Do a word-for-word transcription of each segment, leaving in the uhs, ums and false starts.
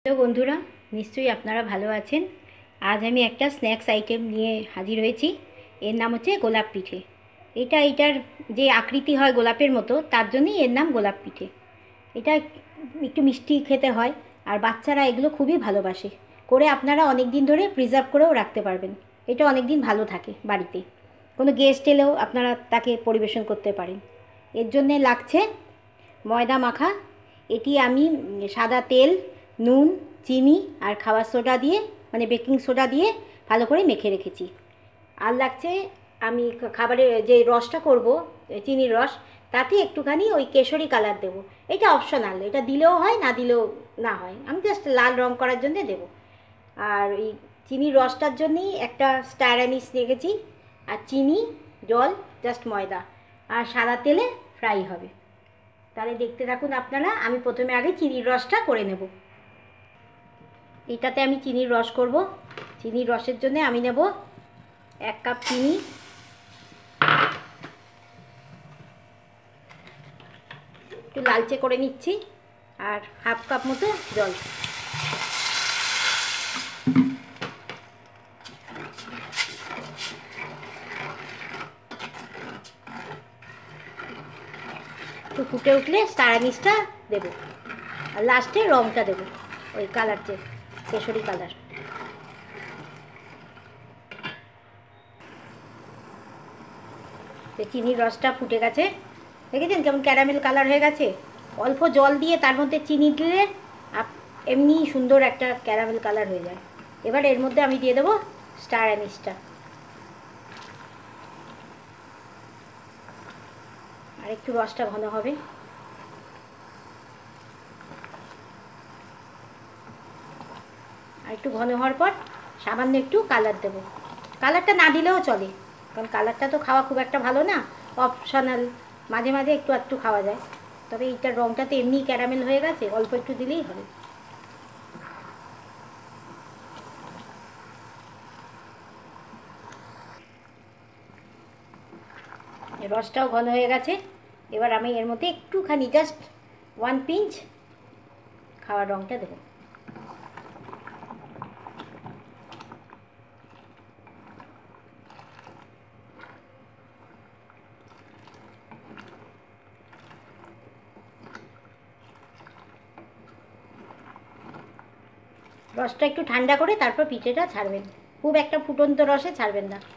Hello বন্ধুরা, নিশ্চয়ই আপনারা ভালো আছেন। আজ আমি একটা স্ন্যাক্স আইটেম নিয়ে হাজির হয়েছি। এর নাম হচ্ছে গোলাপ পিঠে। এটা এটার যে আকৃতি হয় গোলাপের মতো, তার জন্যই এর নাম গোলাপ পিঠে। এটা একটু মিষ্টি খেতে হয়, আর বাচ্চারা এগুলো খুবই ভালোবাসে। করে আপনারা অনেক দিন ধরে প্রিজার্ভ করেও রাখতে পারবেন। এটা অনেক দিন ভালো থাকে বাড়িতে। কোনো গেস্ট এলেও আপনারা তাকে পরিবেশন করতে পারেন। এর জন্যে লাগছে ময়দা মাখা। এটি আমি সাদা তেল, নুন, চিনি আর খাবার সোডা দিয়ে, মানে বেকিং সোডা দিয়ে ভালো করে মেখে রেখেছি। আর লাগছে, আমি খাবারের যে রসটা করব, চিনির রস, তাতে একটুখানি ওই কেশরি কালার দেবো। এটা অপশনাল, এটা দিলেও হয়, না দিলেও না হয়, আমি জাস্ট লাল রং করার জন্যে দেবো। আর ওই চিনির রসটার জন্যই একটা স্টার অ্যানিস রেখেছি। আর চিনি, জল, জাস্ট ময়দা আর সাদা তেলে ফ্রাই হবে। তাহলে দেখতে থাকুন আপনারা। আমি প্রথমে আগে চিনির রসটা করে নেব। এটাতে আমি চিনির রস করব। চিনির রসের জন্য আমি নেব এক কাপ চিনি, একটু লালচে করে নিচ্ছি, আর হাফ কাপ মতো জল। একটু ফুটে উঠলে স্টার অ্যানিসটা দেবো, আর লাস্টে রঙটা দেবো, ওই কালার, যে কেশরি কালার। চিনির রসটা ফুটে গেছে, দেখেছেন কেমন ক্যারামেল কালার হয়ে গেছে। অল্প জল দিয়ে তার মধ্যে চিনি দিলে এমনি সুন্দর একটা ক্যারামেল কালার হয়ে যায়। এবার এর মধ্যে আমি দিয়ে দেবো স্টার অ্যানিসটা, আর একটু রসটা ঘন হবে। আর একটু ঘন হওয়ার পর সামান্য একটু কালার দেবো। কালারটা না দিলেও চলে, কারণ কালারটা তো খাওয়া খুব একটা ভালো না, অপশনাল। মাঝে মাঝে একটু একটু খাওয়া যায়, তবে এইটার রঙটা তো এমনি ক্যারামেল হয়ে গেছে, অল্প একটু দিলেই হবে। রসটাও ঘন হয়ে গেছে। এবার আমি এর মধ্যে একটুখানি, জাস্ট ওয়ান পিঞ্চ খাওয়ার রঙটা দেবো। রসটা একটু ঠান্ডা করে তারপর পিঠেটা ছাড়বেন, খুব একটা ফুটন্ত রসে ছাড়বেন না।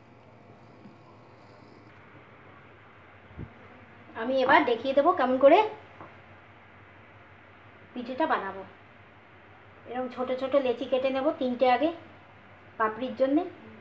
আমি এবার দেখিয়ে দেবো কেমন করে পিঠেটা বানাবো। এরকম ছোট ছোট লেচি কেটে নেব, তিনটে আগে পাপড়ির জন্যে।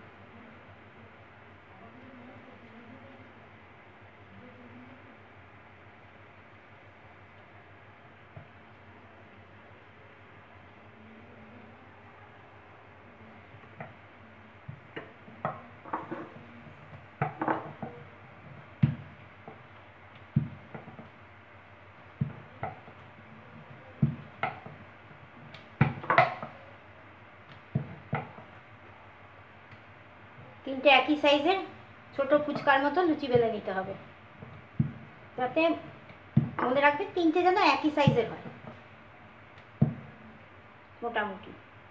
তিনটে একই সাইজের ছোট ফুচকার মতো লুচি বেলে নিতে হবে, যাতে মনে রাখবে তিনটে যেন একই সাইজের হয় মোটামুটি।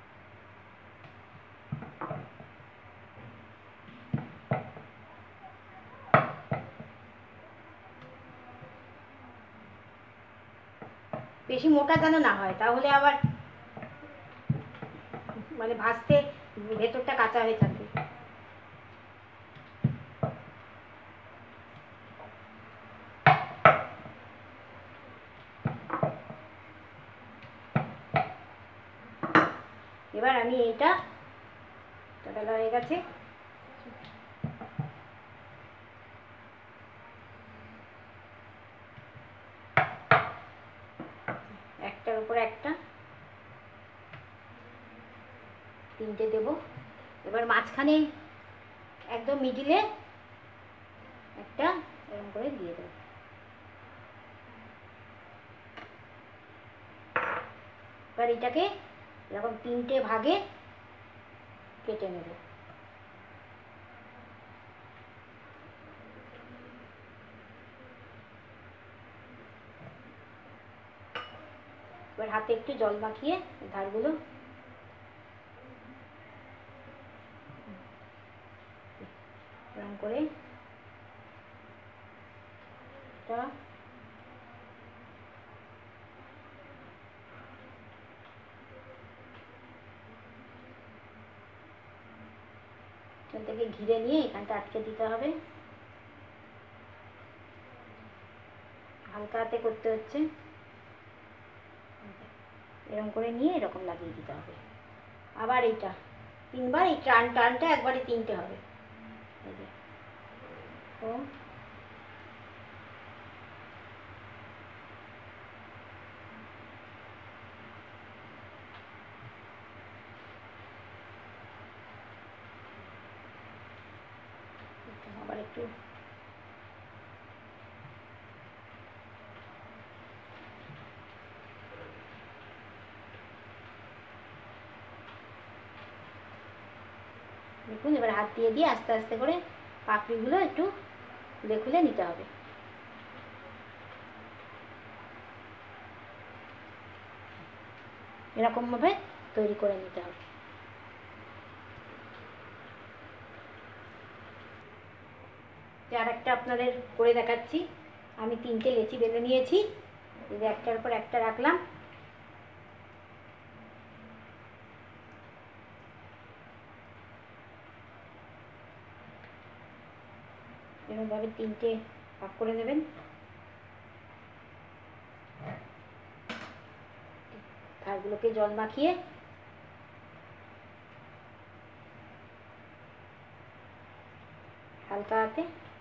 বেশি মোটা যেন না হয়, তাহলে আবার মানে ভাজতে ভেতরটা কাঁচা হয়ে থাকবে। এবার আমি এইটা বেলা হয়ে গেছে, একটার উপর একটা তিনটে দেব। এবার মাঝখানে একদম মিডিলে একটা এরকম করে দিয়ে দেব। এবার এটাকে এরকম তিনটে ভাগে কেটে নেব। এবার এবার হাতে একটু জল মাখিয়ে ধারগুলো এরকম করে এটা এখান থেকে ঘিরে নিয়ে এখানটা আটকে দিতে হবে। হালকা হাতে করতে হচ্ছে, এরকম করে নিয়ে এরকম লাগিয়ে দিতে হবে। আবার এইটা তিনবার, এই টান টানটা একবারে তিনটে হবে। ও আবার একটু দেখুন, এবার হাত দিয়ে দিয়ে আস্তে আস্তে করে পাপড়িগুলো একটু খুলে খুলে নিতে হবে। এরকমভাবে তৈরি করে নিতে হবে। আর একটা আপনাদের করে দেখাচ্ছি। আমি তিনটে লেচি বেলে নিয়েছি, এই যে একটার পর একটা রাখলাম। এরকমভাবে তিনটে ভাগ করে নেবেন। ধারগুলোকে জল মাখিয়ে হালকা হাতে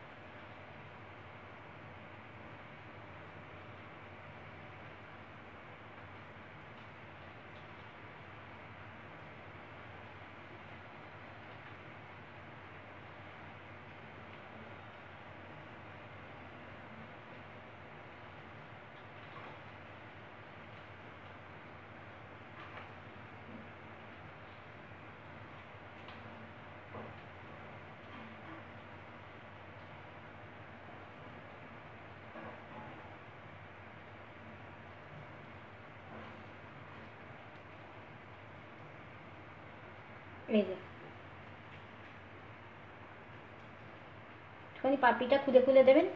এই যে একটুখানি পাপড়িটা খুলে খুলে দেবেন।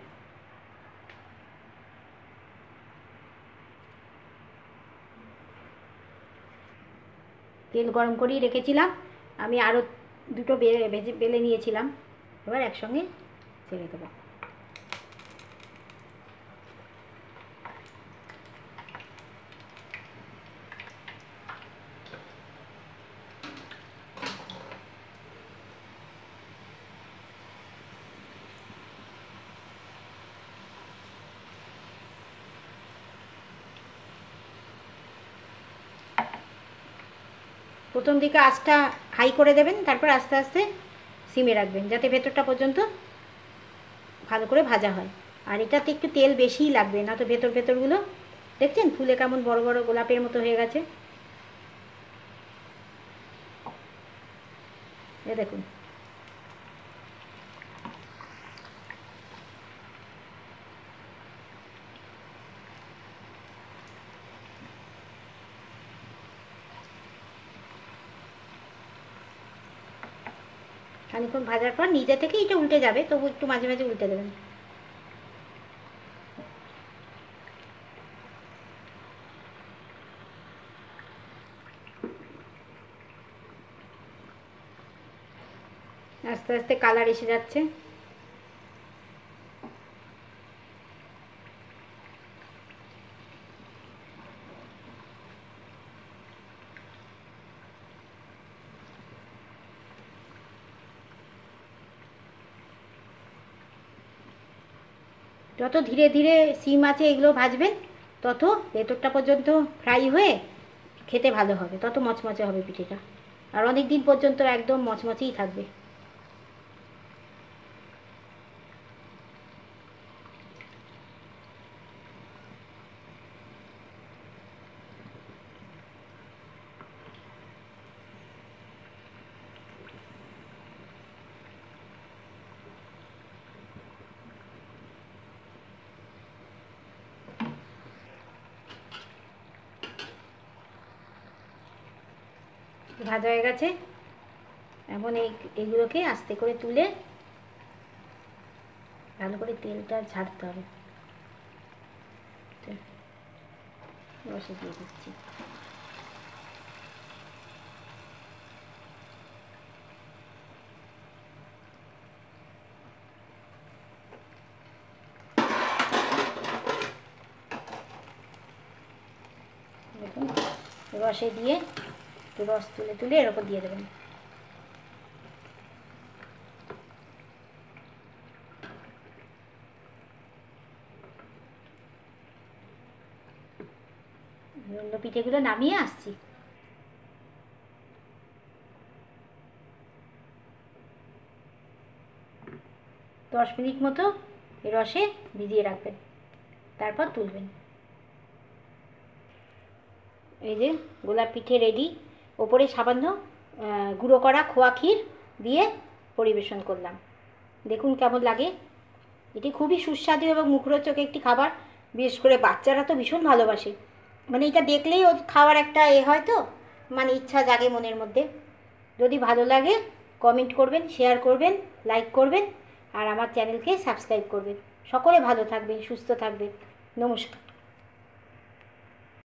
তেল গরম করেই রেখেছিলাম, আমি আরও দুটো ভেজে বেলে নিয়েছিলাম, এবার একসঙ্গে ছেড়ে দেবো। প্রথম দিকে আঁচটা হাই করে দেবেন, তারপর আস্তে আস্তে সিমে রাখবেন, যাতে ভেতরটা পর্যন্ত ভালো করে ভাজা হয়। আর এটাতে একটু তেল বেশিই লাগবে, না তো ভেতর ভেতরগুলো দেখছেন ফুলে কেমন বড় বড় গোলাপের মতো হয়ে গেছে। এ দেখুন, খানিক্ষণ ভাজার পর নিজে থেকে এটা উল্টে যাবে, তবু একটু মাঝে মাঝে উল্টে দেবেন। আস্তে আস্তে কালার এসে যাচ্ছে। যত ধীরে ধীরে সিম আছে এগুলো ভাজবেন, তত ভেতরটা পর্যন্ত ফ্রাই হয়ে খেতে ভালো হবে, তত মচমচে হবে পিঠেটা, আর অনেক দিন পর্যন্ত একদম মচমচেই থাকবে। ভাজা হয়ে গেছে। এখন এই এইগুলোকে আস্তে করে তুলে ভালো করে তেলটা ঝাড়তে হবে। রসে দিয়ে দিচ্ছি। দেখুন রসে দিয়ে একটু রস তুলে তুলে এর ওপর দিয়ে দেবেন। অন্য পিঠেগুলো নামিয়ে আসছি। দশ মিনিট মতো এই রসে ভিজিয়ে রাখবেন, তারপর তুলবেন। এই যে গোলাপ পিঠে রেডি। ওপরে সামান্য গুঁড়ো করা খোয়া ক্ষীর দিয়ে পরিবেশন করলাম। দেখুন কেমন লাগে। এটি খুবই সুস্বাদু এবং মুখরোচক একটি খাবার। বিশেষ করে বাচ্চারা তো ভীষণ ভালোবাসে। মানে এটা দেখলেই ও খাওয়ার একটা এ হয়, তো মানে ইচ্ছা জাগে মনের মধ্যে। যদি ভালো লাগে কমেন্ট করবেন, শেয়ার করবেন, লাইক করবেন আর আমার চ্যানেলকে সাবস্ক্রাইব করবেন। সকলে ভালো থাকবেন, সুস্থ থাকবেন। নমস্কার।